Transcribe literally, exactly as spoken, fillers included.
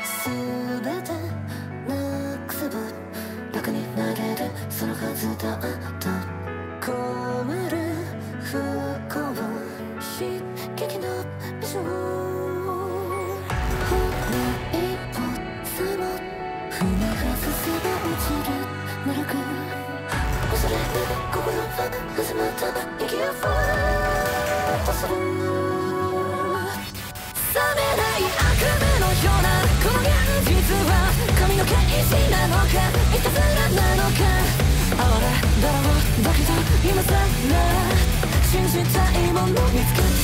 全てなくせば楽になれるそのはずだった込める不幸刺激の場所ほんの一歩さも踏み外せば落ちる奈落恐れる心は始まった息をふわっとする冷めない悪夢のようなこの現実は神の啓示なのかいたずらなのか哀れだろうだけど今さら信じたいもの見つけ